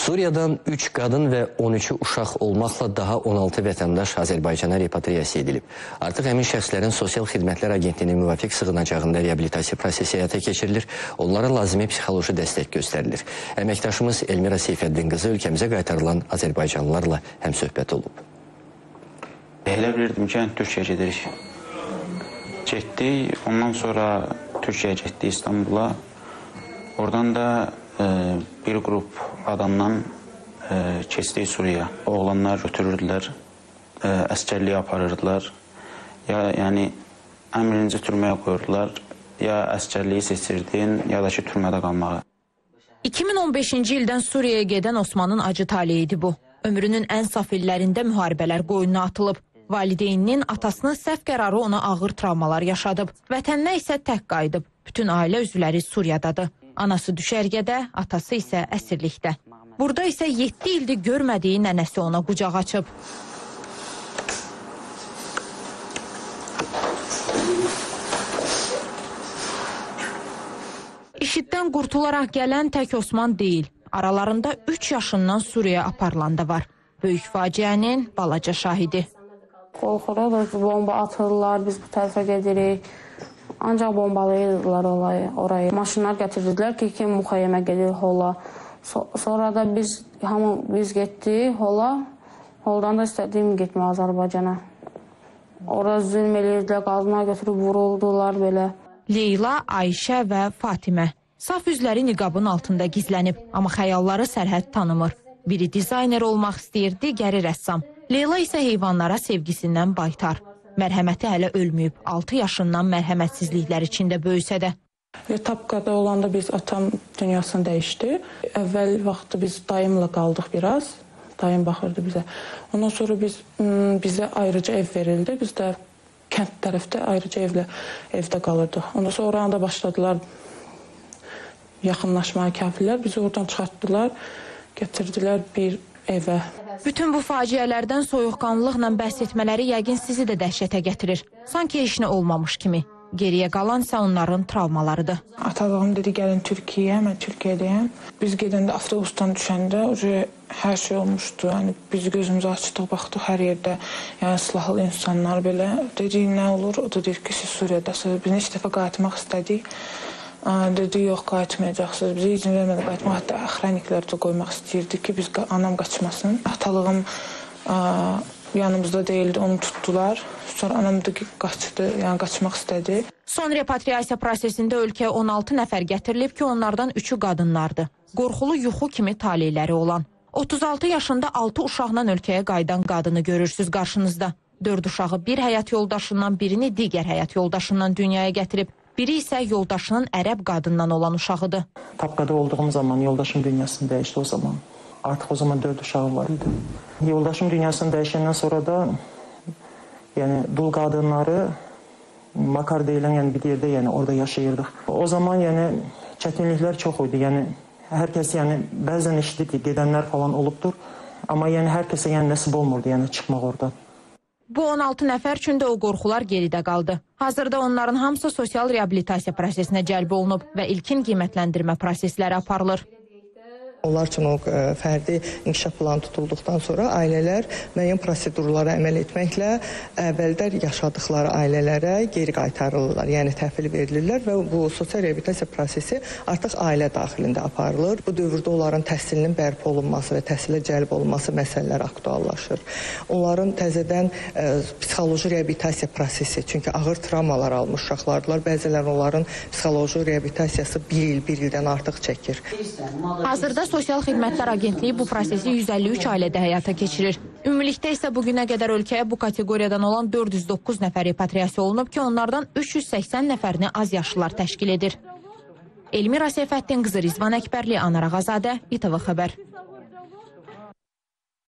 Suriyadan 3 qadın və 13 uşaq olmaqla daha 16 vətəndaş Azərbaycana repatriyasiya edilib. Artıq həmin şəxslərin Sosial Xidmətlər Agentliyinin müvafiq sığınacağında reabilitasiya prosesi həyata keçirilir, onlara lazımi psixoloji dəstək göstərilir. Əməkdaşımız Elmira Seyfəddin qızı ölkəmizə qaytarılan Azərbaycanlılarla həmsöhbət olub. Elə bilirdim ki, Türkiyəyə gedirik. Getdik, ondan sonra Türkiyəyə getdik İstanbula. Oradan da bir qrup adamdan keçdik Suriya. Oğlanlar götürürdülər, əskərliyə aparırdılar. Yəni, ən birinci türməyə qoyurdular. Ya əskərliyi seçirdin, ya da ki, türmədə qalmağı. 2015-ci ildən Suriyaya gedən Osmanın acı taleyi bu. Ömrünün ən saf illərində müharibələr qoynuna atılıb. Valideyninin atasının səhv qərarı ona ağır travmalar yaşadıb. Vətəninə isə tək qayıdıb. Bütün ailə üzvləri Suriyadadır. Anası düşərgədə, atası isə əsirlikdə. Burada isə 7 ildir görmədiyi nənəsi ona qucaq açıb. İşiddən qurtularaq gələn tək Osman deyil. Aralarında 3 yaşından Suriyaya aparılan da var. Böyük faciənin balaca şahidi. Qorxuruq, bomba atırlar, biz bu tərəfə gedirik. Ancaq bombalayırdılar orayı. Maşınlar gətirdilər ki, kim müxəyyəmə gedir Hola. Sonra da biz getdik Hola. Holdan da istədiyim getmək Azərbaycana. Orada zülm edirdilər, qazma götürüb vuruldular belə. Leyla, Ayşə və Fatimə. Saf üzləri niqabın altında gizlənib, amma xəyalları sərhəd tanımır. Biri dizayner olmaq istəyir, digəri rəssam. Leyla isə heyvanlara sevgisindən baytar. Mərhəməti hələ ölməyib, 6 yaşından mərhəmətsizliklər içində böyüsə də. Tapqada olanda biz atam dünyasını dəyişdi. Əvvəl vaxtı biz dayımla qaldıq biraz. Dayım baxırdı bizə. Ondan sonra bizə ayrıca ev verildi. Biz də kənd tərəfdə ayrıca evdə qalırdıq. Ondan sonra orada başladılar yaxınlaşmaya kafirlər. Bizi oradan çıxartdılar, gətirdilər bir evə. Bütün bu faciələrdən soyuqqanlıqla bəhs etmələri yəqin sizi də dəhşətə gətirir. Sanki heç nə olmamış kimi. Geriyə qalan isə onların travmalarıdır. Atalığım dedi, gəlin Türkiyəyə, mən Türkiyədəyəm. Biz gedəndə avtobusdan düşəndə hər şey olmuşdu. Yəni, biz gözümüzü açdıq, baxdıq hər yerdə. Yəni, silahlı insanlar belə. Dedik, nə olur? O da deyir ki, siz Suriyadasınız. Biz neçə dəfə qayıtmaq istədik. Dedi, yox, qayıtmayacaqsınız. Bizə izin vermədi qayıtmaq. Hətta əxrəniklər də qoymaq istəyirdi ki, anam qaçmasın. Atalığım yanımızda deyildi, onu tutdular. Sonra anam da qaçdı, yəni qaçmaq istədi. Son repatriyasiya prosesində ölkəyə 16 nəfər gətirilib ki, onlardan 3-ü qadınlardır. Qorxulu yuxu kimi taleyləri olan. 36 yaşında 6 uşaqla ölkəyə qayıdan qadını görürsünüz qarşınızda. 4 uşağı bir həyat yoldaşından, birini digər həyat yoldaşından dünyaya gətirib. Biri isə yoldaşının ərəb qadından olan uşağıdır. Tapqada olduğum zaman yoldaşım dünyasını dəyişdi o zaman. Artıq o zaman 4 uşağı var idi. Yoldaşım dünyasını dəyişəndən sonra da yəni dul qadınları Makar deyilən yəni bir yerdə yəni orada yaşayırdıq. O zaman yəni çətinliklər çox idi. Yəni hər kəs yəni bəzən eşitdik ki, gedənlər falan olubdur. Amma yəni hər kəsə yəni nəsib olmurdu yəni çıxmaq oradan. Bu 16 nəfər üçün də o qorxular geridə qaldı. Hazırda onların hamısı sosial reabilitasiya prosesinə cəlb olunub və ilkin qiymətləndirmə prosesləri aparılır. Onlar üçün o fərdi inkişaf planı tutulduqdan sonra ailələr müəyyən prosedurlara əməl etməklə əvvəldə yaşadıkları ailələrə geri qaytarılırlar, yəni təhvil verilirlər və bu sosial reabilitasiya prosesi artıq ailə daxilində aparılır. Bu dövrdə onların təhsilinin bərpa olunması və təhsilə cəlb olunması məsələləri aktuallaşır. Onların təzədən psixoloji reabilitasiya prosesi, çünki ağır travmalar almış uşaqlardılar, bəzilər onların psixoloji reabilitasiyası bir ildən artıq çəkir. Hazırda Sosial Xidmətlər Agentliyi bu prosesi 153 ailədə həyata keçirir. Ümumilikdə isə bugünə qədər ölkəyə bu kateqoriyadan olan 409 nəfər repatriyasiya olunub ki, onlardan 380 nəfərini az yaşlılar təşkil edir. Elmira Seyfəddin qızı Rizvan Əkbərli, Anar Ağazadə, İTV Xəbər.